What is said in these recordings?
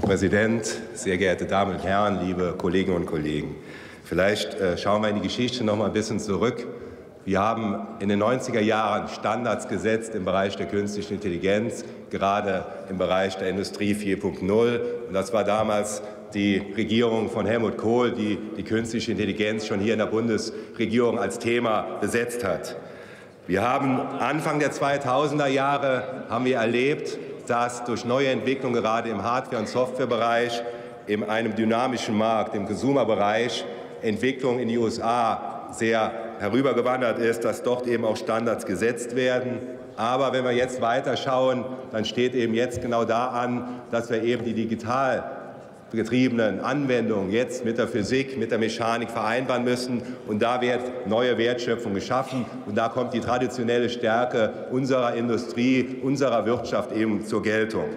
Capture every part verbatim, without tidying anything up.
Präsident, sehr geehrte Damen und Herren, liebe Kolleginnen und Kollegen! Vielleicht äh, schauen wir in die Geschichte noch mal ein bisschen zurück. Wir haben in den neunziger Jahren Standards gesetzt im Bereich der künstlichen Intelligenz, gerade im Bereich der Industrie vier Punkt null. Und das war damals die Regierung von Helmut Kohl, die die künstliche Intelligenz schon hier in der Bundesregierung als Thema besetzt hat. Wir haben Anfang der zweitausender Jahre haben wir erlebt, dass durch neue Entwicklungen gerade im Hardware- und Softwarebereich, in einem dynamischen Markt, im Consumer-Bereich, Entwicklung in die U S A sehr herübergewandert ist, dass dort eben auch Standards gesetzt werden. Aber wenn wir jetzt weiterschauen, dann steht eben jetzt genau da an, dass wir eben die digital getriebenen Anwendungen jetzt mit der Physik, mit der Mechanik vereinbaren müssen. Und da wird neue Wertschöpfung geschaffen. Und da kommt die traditionelle Stärke unserer Industrie, unserer Wirtschaft eben zur Geltung.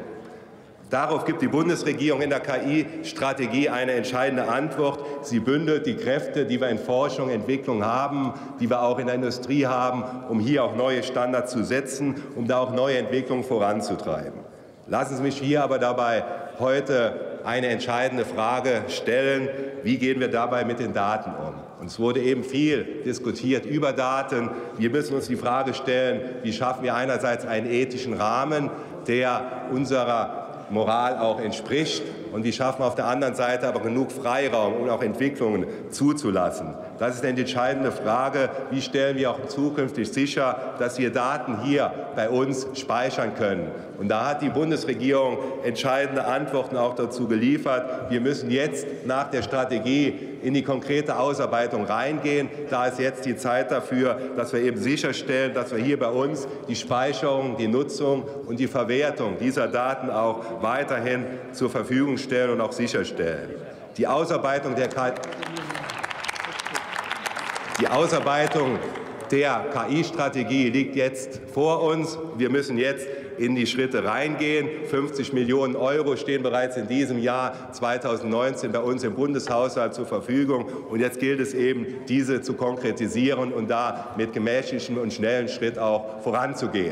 Darauf gibt die Bundesregierung in der K I-Strategie eine entscheidende Antwort. Sie bündelt die Kräfte, die wir in Forschung und Entwicklung haben, die wir auch in der Industrie haben, um hier auch neue Standards zu setzen, um da auch neue Entwicklungen voranzutreiben. Lassen Sie mich hier aber dabei heute eine entscheidende Frage stellen: Wie gehen wir dabei mit den Daten um? Und es wurde eben viel diskutiert über Daten. Wir müssen uns die Frage stellen, wie schaffen wir einerseits einen ethischen Rahmen, der unserer Moral auch entspricht, und wie schaffen wir auf der anderen Seite aber genug Freiraum, um auch Entwicklungen zuzulassen. Das ist eine entscheidende Frage. Wie stellen wir auch zukünftig sicher, dass wir Daten hier bei uns speichern können? Und da hat die Bundesregierung entscheidende Antworten auch dazu geliefert. Wir müssen jetzt nach der Strategie in die konkrete Ausarbeitung reingehen. Da ist jetzt die Zeit dafür, dass wir eben sicherstellen, dass wir hier bei uns die Speicherung, die Nutzung und die Verwertung dieser Daten auch weiterhin zur Verfügung stellen und auch sicherstellen. Die Ausarbeitung der K Die Ausarbeitung der K I-Strategie liegt jetzt vor uns. Wir müssen jetzt in die Schritte reingehen. fünfzig Millionen Euro stehen bereits in diesem Jahr zweitausendneunzehn bei uns im Bundeshaushalt zur Verfügung. Und jetzt gilt es eben, diese zu konkretisieren und da mit gemächlichem und schnellen Schritt auch voranzugehen.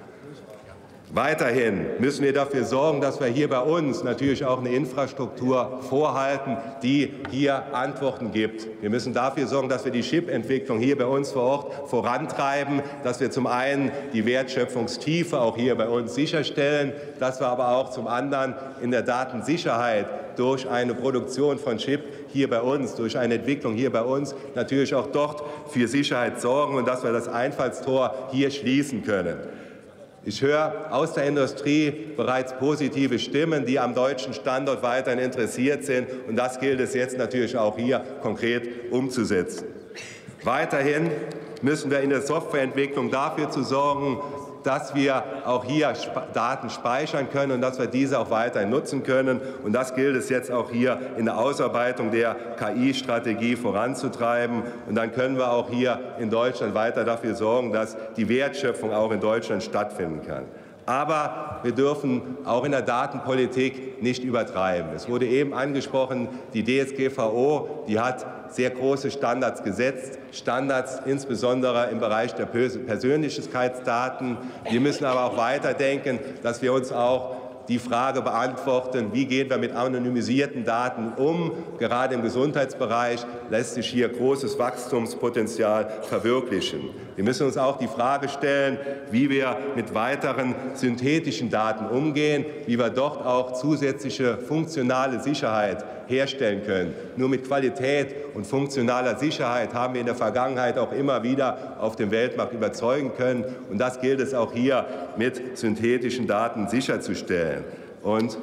Weiterhin müssen wir dafür sorgen, dass wir hier bei uns natürlich auch eine Infrastruktur vorhalten, die hier Antworten gibt. Wir müssen dafür sorgen, dass wir die Chip-Entwicklung hier bei uns vor Ort vorantreiben, dass wir zum einen die Wertschöpfungstiefe auch hier bei uns sicherstellen, dass wir aber auch zum anderen in der Datensicherheit durch eine Produktion von Chip hier bei uns, durch eine Entwicklung hier bei uns natürlich auch dort für Sicherheit sorgen und dass wir das Einfallstor hier schließen können. Ich höre aus der Industrie bereits positive Stimmen, die am deutschen Standort weiterhin interessiert sind. Und das gilt es jetzt natürlich auch hier konkret umzusetzen. Weiterhin müssen wir in der Softwareentwicklung dafür zu sorgen, dass wir auch hier Daten speichern können und dass wir diese auch weiterhin nutzen können. Und das gilt es jetzt auch hier in der Ausarbeitung der K I-Strategie voranzutreiben. Und dann können wir auch hier in Deutschland weiter dafür sorgen, dass die Wertschöpfung auch in Deutschland stattfinden kann. Aber wir dürfen auch in der Datenpolitik nicht übertreiben. Es wurde eben angesprochen, die D S G V O, die hat sehr große Standards gesetzt, Standards insbesondere im Bereich der Persönlichkeitsdaten. Wir müssen aber auch weiterdenken, dass wir uns auch die Frage beantworten, wie gehen wir mit anonymisierten Daten um. Gerade im Gesundheitsbereich lässt sich hier großes Wachstumspotenzial verwirklichen. Wir müssen uns auch die Frage stellen, wie wir mit weiteren synthetischen Daten umgehen, wie wir dort auch zusätzliche funktionale Sicherheit herstellen können. Nur mit Qualität und funktionaler Sicherheit haben wir in der Vergangenheit auch immer wieder auf dem Weltmarkt überzeugen können. Und das gilt es auch hier mit synthetischen Daten sicherzustellen. Und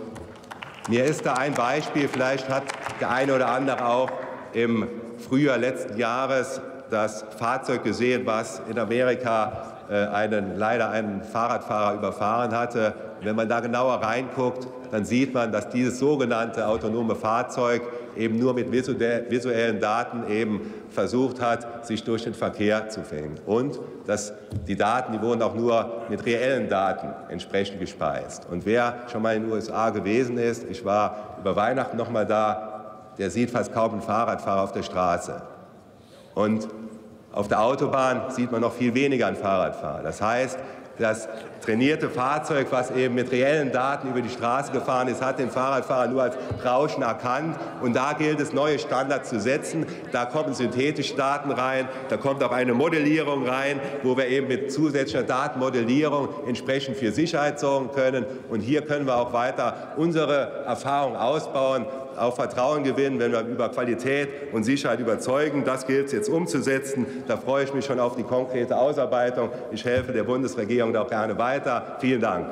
mir ist da ein Beispiel, vielleicht hat der eine oder andere auch im Frühjahr letzten Jahres das Fahrzeug gesehen, was in Amerika äh, einen, leider einen Fahrradfahrer überfahren hatte. Wenn man da genauer reinguckt, dann sieht man, dass dieses sogenannte autonome Fahrzeug eben nur mit visuellen Daten eben versucht hat, sich durch den Verkehr zu fegen. Und dass die Daten, die wurden auch nur mit reellen Daten entsprechend gespeist. Und wer schon mal in den U S A gewesen ist, ich war über Weihnachten noch mal da, der sieht fast kaum einen Fahrradfahrer auf der Straße. Und auf der Autobahn sieht man noch viel weniger einen Fahrradfahrer. Das heißt, Das trainierte Fahrzeug, was eben mit reellen Daten über die Straße gefahren ist, hat den Fahrradfahrer nur als Rauschen erkannt. Und da gilt es, neue Standards zu setzen. Da kommen synthetische Daten rein, da kommt auch eine Modellierung rein, wo wir eben mit zusätzlicher Datenmodellierung entsprechend für Sicherheit sorgen können. Und hier können wir auch weiter unsere Erfahrung ausbauen, auch Vertrauen gewinnen, wenn wir über Qualität und Sicherheit überzeugen. Das gilt es jetzt umzusetzen. Da freue ich mich schon auf die konkrete Ausarbeitung. Ich helfe der Bundesregierung da auch gerne weiter. Vielen Dank.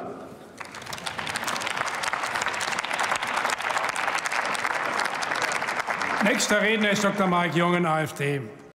Nächster Redner ist Doktor Marek Jungen, AfD.